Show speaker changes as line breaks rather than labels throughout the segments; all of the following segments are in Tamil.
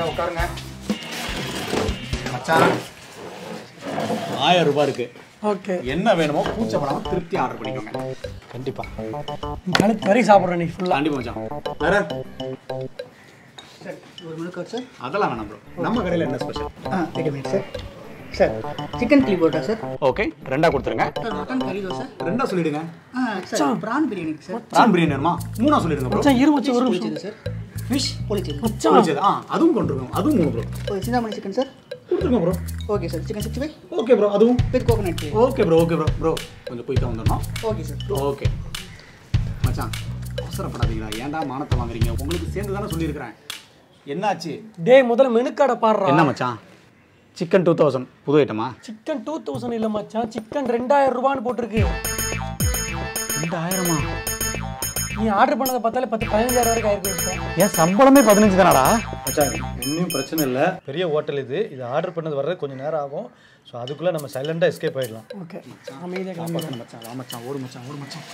உட்காருங்க மச்சான் 1000 ரூபாய் இருக்கு. ஓகே. என்ன வேணுமோ கூச்சப்படாம திருப்தி ஆர்டர் பண்ணிக்கோங்க. கண்டிப்பா. நாளைக்கு வரை சாப்பிடுறேன் நீ ஃபுல்லா. கண்டிப்பா மச்சான். வேற சார் ஒரு மினிட் சார். அதெல்லாம் வேணாம் ப்ரோ. நம்ம கடையில என்ன special? Wait a minute sir. Sir chicken கிளி போட்டா சார். ஓகே. ரெண்டா கொடுத்துருங்க. சார் மட்டன் கறி தோசை. ரெண்டா சொல்லிடுங்க. Sir prawn biryani sir. Prawn biryani வேணுமா? மூணா சொல்லிடுங்க ப்ரோ. மச்சான் இருமச்சு ஒரு நிமிஷம் சார். ஃபிஷ் பொரிச்சது. மச்சான் அதுவும் கொண்டு வாங்க. அதுவும் 3 ப்ரோ. ஓ சிந்தாமணி சிக்கன் சார். கொடுத்துருங்க bro. Okay sir. Chicken 65. Okay bro. அதுவும் with coconut. Okay bro. Okay bro. Bro கொஞ்சம் போய் தான் வந்துடணும். Okay sir. ஓகே மச்சான் அவசரப்படாதீங்களா? ஏன்டா மானத்தை வாங்குறீங்க? உங்களுக்கு சேர்ந்து தானே சொல்லியிருக்கிறேன். என்னாச்சு? டேய் முதல்ல மெனு கார்டை பாடுறா. என்ன மச்சான்? சிக்கன் 2000 புது ஐட்டமா? சிக்கன் 2000 இல்ல மச்சான், சிக்கன் 2000 ரூபான்னு போட்டுருக்கு. 2000மா? நீ ஆர்டர் பண்ணதை பார்த்தாலே 10-15,000 வரைக்கும் ஆயிருக்கு சார். ஏன் சம்பளமே 15 தானடா? மச்சான் இன்னும் பிரச்சனை இல்லை, பெரிய ஹோட்டல் இது. இது ஆர்டர் பண்ணது வர்றது கொஞ்சம் நேரம் ஆகும். ஸோ அதுக்குள்ளே நம்ம சைலண்டாக எஸ்கேப் ஆகிடலாம். ஓகே அமைதியாக கிளம்பி மச்சான். வா மச்சான், ஓடு மச்சான், ஓடு மச்சான்.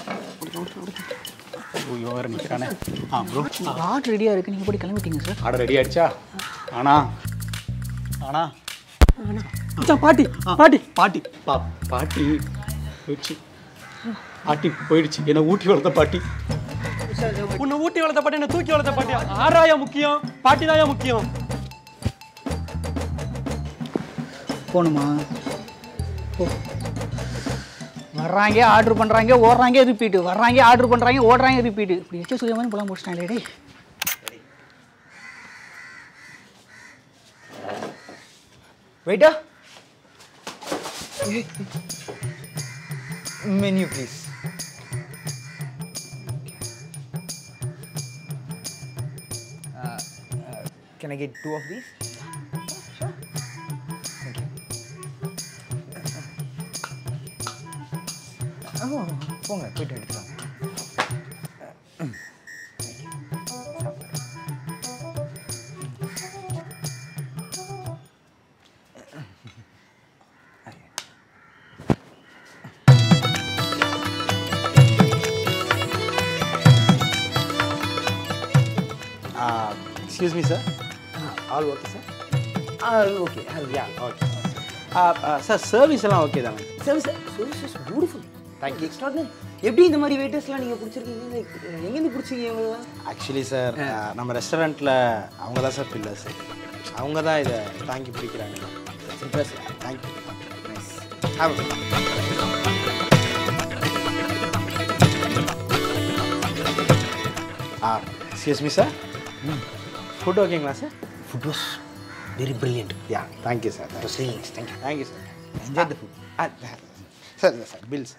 ஓ வேறு நிற்கிறானே. ப்ரோ ஆர்டர் ரெடியாக இருக்குது, நீங்கள் போய் கிளம்பிட்டீங்க சார். ஆர்டர் ரெடி ஆகிடுச்சா? ஆனா பாட்டி பாட்டி பாட்டி பாட்டி போயிடுச்சு. பாட்டி போயிடுச்சு. என்னை ஊட்டி வளர்த்த பாட்டி. உன்னை ஊட்டி வளர்த்த பாட்டி, என்ன தூக்கி வளர்த்த பாட்டி. ஆராயா முக்கியம், பாட்டி தாயா முக்கியம். போகணுமா? வர்றாங்க ஆர்டர் பண்ணுறாங்க, ஓடுறாங்க ரிப்பீட்டு, வர்றாங்க ஆர்டர் பண்ணுறாங்க, ஓடுறாங்க ரிப்பீட்டு. இப்படி எச்ச சொல்லிய மாதிரி போலாம் முடிச்சிட்டாங்களே. டே வெயிட்டா, menu please. Can I get 2 of these? Sure. Thank you. Oh, போங்க போயிட்டு எடுத்துக்கலாம். Excuse me, sir. All okay, sir? Okay. Yeah, okay. Sir, service எல்லாம் ஓகே தானே? Service is beautiful. Thank you. Extraordinary. எப்படி இந்த மாதிரி வெயிட்டர்ஸ்லாம் நீங்கள் பிடிச்சிருக்கீங்க? எங்கேருந்து பிடிச்சிங்க இவங்கெல்லாம்? ஆக்சுவலி சார் நம்ம ரெஸ்டாரண்ட்டில் அவங்க தான் சார் பில்லர்ஸ். அவங்க தான் இதை தாங்கி பிடிக்கிறாங்க. Thank you. Nice. Have a good day. Excuse me, sir. Food okayங்களா sir? Food was very brilliant. Yeah, thank you, sir. That was really nice. Thank you. Thank you, sir. Enjoy the food. Sir, bills.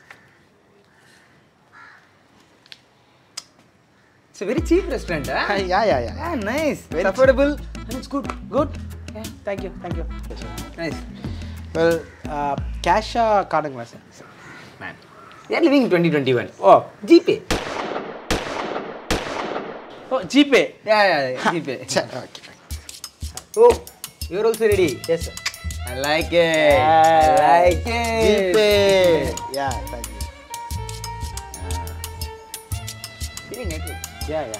It's a very cheap restaurant, huh? Yeah. Ah, nice. Very affordable and it's good. Good. Yeah, thank you. Nice. Well, cash cardங்களா sir? Man, we are living in 2021. Oh, GPay. Oh, GPay. Yeah, GPay. Okay. Oh, you're also ready? Yes, sir. I like it. GPay. Yeah, thank you. Feeling it? Yeah.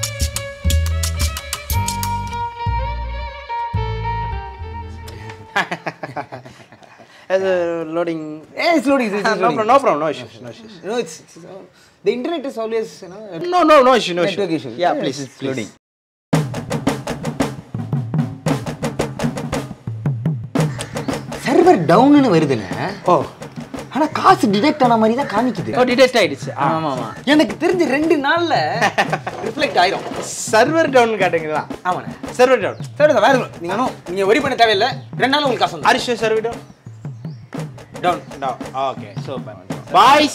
Loading. Yeah, it's loading. No problem. No issues. No, it's the internet is always, No issue. Network issue. Yeah, please. Loading. Server டவுன்னு வருதுல. ஓ, ஆனா காசு டிடெக்ட் ஆன மாதிரி தான் காமிக்குது. ஓ, டிடெக்ட் ஆயிடுச்சு. ஆமா. எனக்கு தெரிஞ்சு 2 நாள்ல ரிஃப்ளெக்ட் ஆயிடும். சர்வர் டவுன் காட்டுங்களா? ஆமாண்ணே, சர்வர் டவுன். வேற நீங்க வரி பண்ண தேவையில்லை. 2 நாள் உங்களுக்கு காசு வந்து. Are you sure server down? Down. Okay, super. Boys.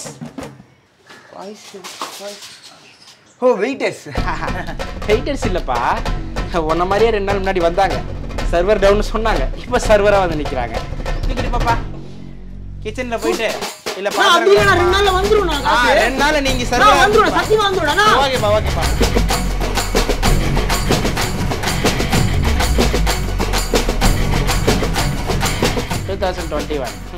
ஓ, வெயிட்டர்ஸ் இல்லப்பா. உன்ன மாதிரியே 2 நாள் முன்னாடி வந்தாங்க, சர்வர் டவுன் சொன்னாங்க. இப்போ சர்வரா வந்து நிக்கிறாங்க. டிக்கெட் பாப்பா கிச்சன்ல போயிட்டு இல்ல பா, அப்படியே நான் 2 நாள்ல வந்துறேன். நான் 2 நாள்ல நீங்க சர்வர் வந்துறேன். சத்தியமா வந்துறேன். ஓகேப்பா. 2021